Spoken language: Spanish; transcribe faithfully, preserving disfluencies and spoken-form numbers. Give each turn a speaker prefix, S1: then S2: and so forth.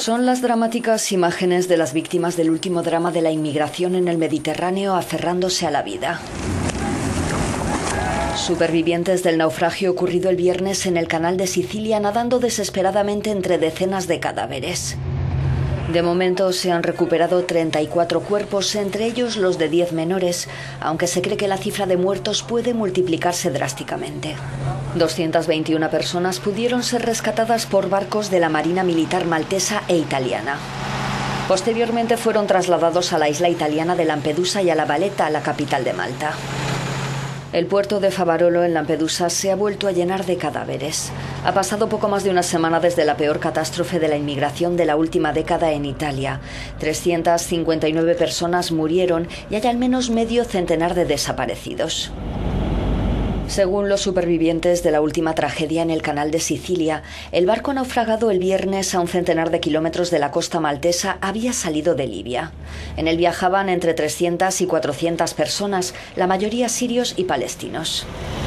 S1: Son las dramáticas imágenes de las víctimas del último drama de la inmigración en el Mediterráneo aferrándose a la vida. Supervivientes del naufragio ocurrido el viernes en el canal de Sicilia nadando desesperadamente entre decenas de cadáveres. De momento se han recuperado treinta y cuatro cuerpos, entre ellos los de diez menores, aunque se cree que la cifra de muertos puede multiplicarse drásticamente. doscientas veintiuna personas pudieron ser rescatadas por barcos de la Marina Militar maltesa e italiana. Posteriormente fueron trasladados a la isla italiana de Lampedusa y a La Valletta, la capital de Malta. El puerto de Favarolo en Lampedusa se ha vuelto a llenar de cadáveres. Ha pasado poco más de una semana desde la peor catástrofe de la inmigración de la última década en Italia. trescientas cincuenta y nueve personas murieron y hay al menos medio centenar de desaparecidos. Según los supervivientes de la última tragedia en el canal de Sicilia, el barco naufragado el viernes a un centenar de kilómetros de la costa maltesa había salido de Libia. En él viajaban entre trescientas y cuatrocientas personas, la mayoría sirios y palestinos.